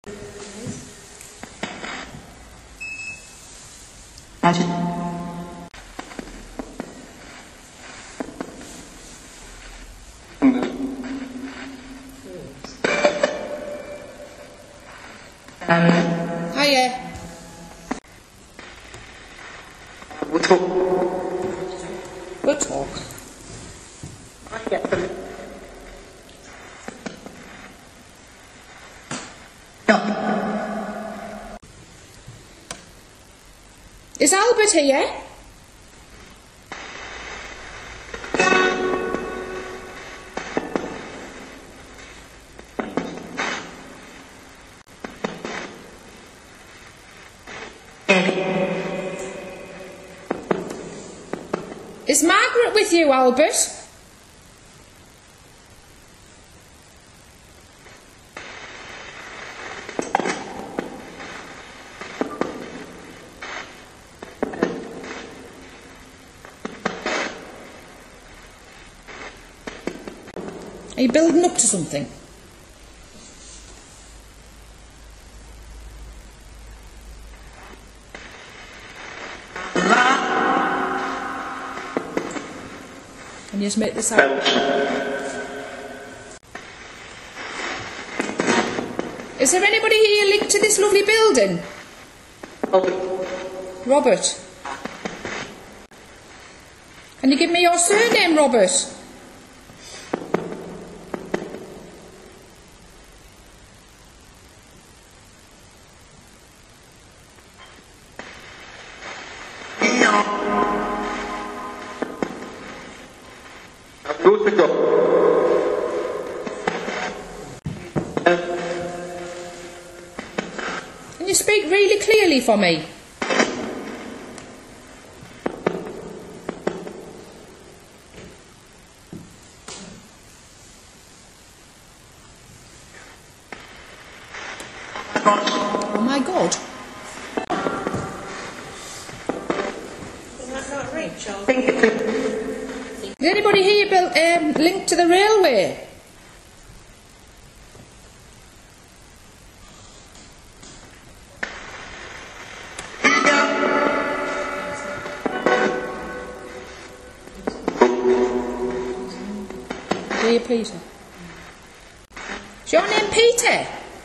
Hiya. We'll talk. Good talk. Is Albert here? Is Margaret with you, Albert? Are you building up to something? Can you just make this out? Is there anybody here linked to this lovely building? Robert. Can you give me your surname, Robert? Can you speak really clearly for me? Oh my God. Is anybody here linked to the railway? Dear Peter. Is your name Peter?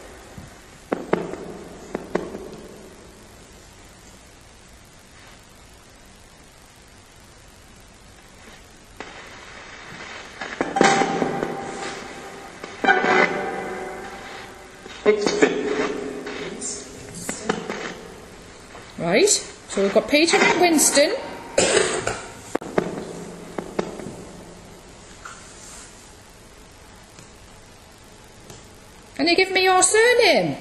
Right, so we've got Peter and Winston. Can you give me your surname?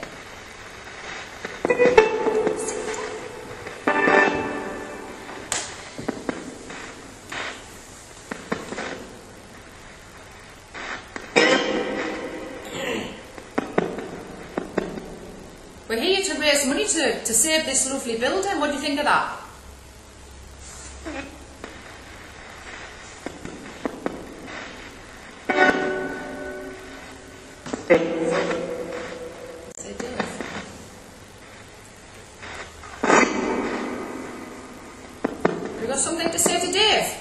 We're here to raise money to save this lovely building. What do you think of that? Have you got something to say to Dave?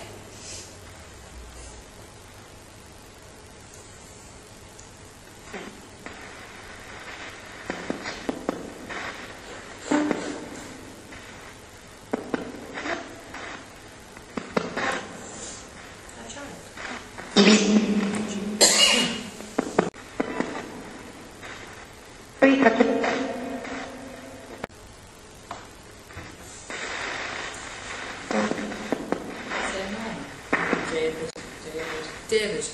David.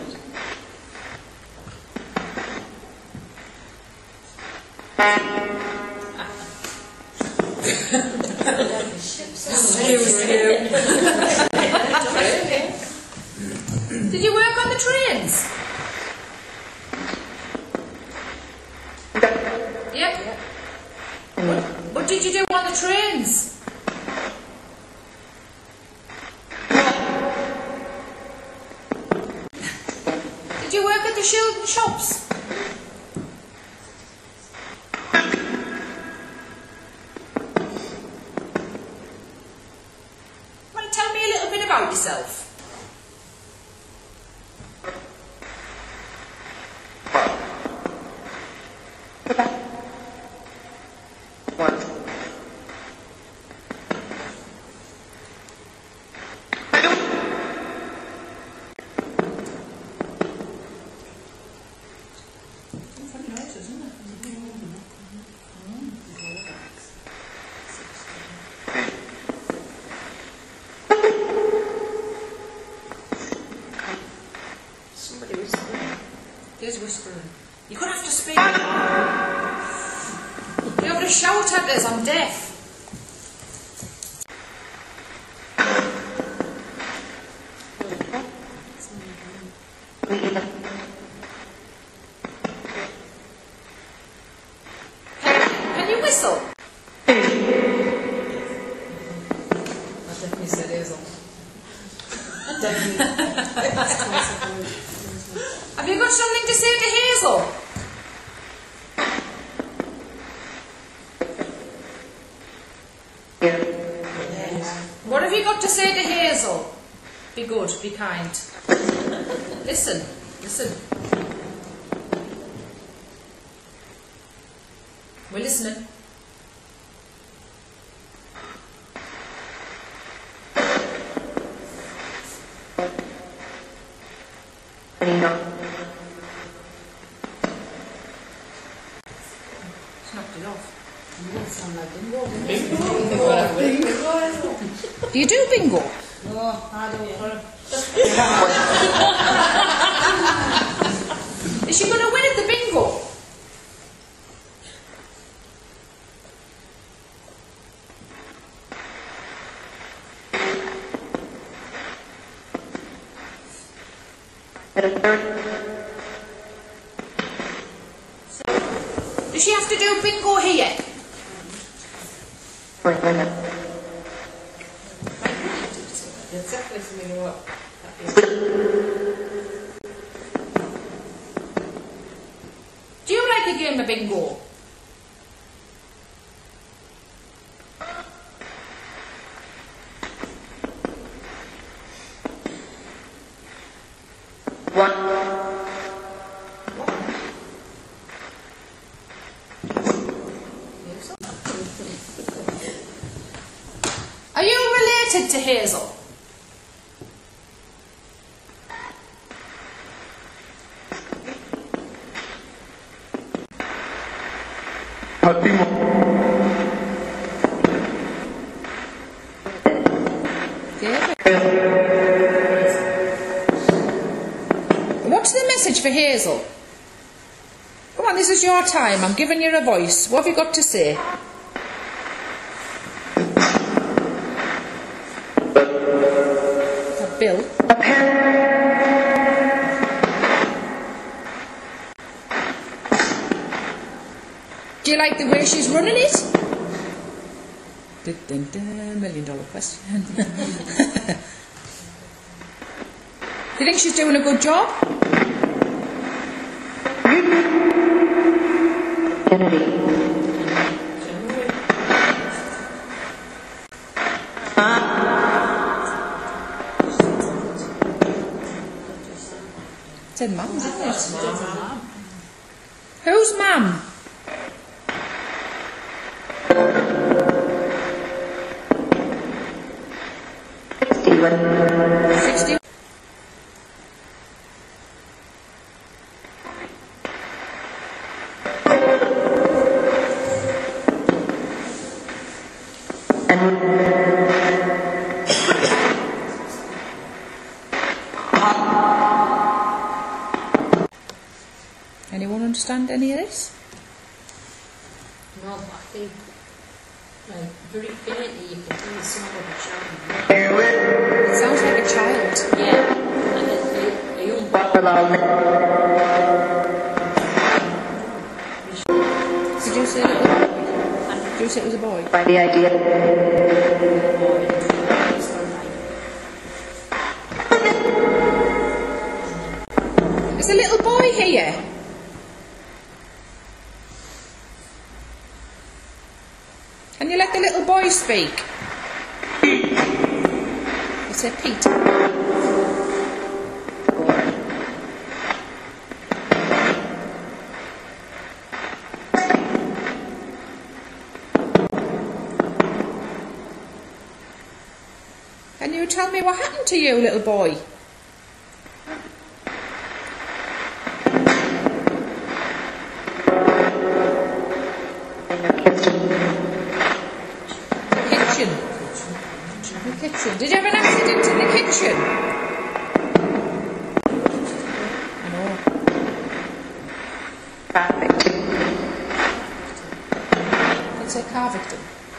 Did you work on the trains? Yep. What did you do on the trains? Did you work at the Shildon shops? yourself. Somebody whispering. Who's whispering? You're going to have to speak. You're going to shout at us, I'm deaf. Can you whistle? I definitely said Hazel. Definitely. Have you got something to say to Hazel? What have you got to say to Hazel? Be good, be kind. Listen, listen. We're listening. It's knocked it off. You don't sound like bingo. Do you do bingo? No, I don't. Is she going to win at the bingo? Does she have to do bingo here? Exactly for me what. Do you like a game of bingo? Are you related to Hazel? What's the message for Hazel? Come on, this is your time. I'm giving you a voice. What have you got to say? Bill? Do you like the way she's running it? Dun, dun, dun, $1 million question. Do you think she's doing a good job? It said mum, didn't it? Who's mum? $60. Anyone understand any of this? No, but I think, like, very faintly you can hear somebody shouting. It sounds like a child. Yeah, and a young boy. Did you say little boy? Did you say it was a boy? By the idea. Is a little boy here? Can you let the little boy speak? It's a say Pete. Can you tell me what happened to you, little boy? The kitchen. Did you have an accident in the kitchen? I know. Car victim. Let's say car victim.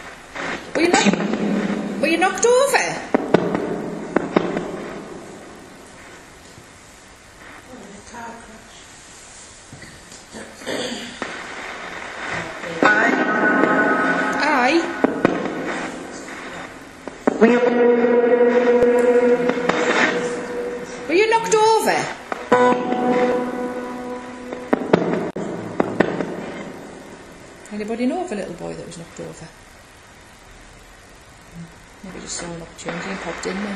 Were you knocked over? Car crash. Aye. Were you knocked over? Anybody know of a little boy that was knocked over? Maybe just saw an opportunity and popped in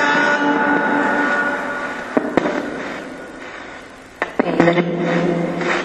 there.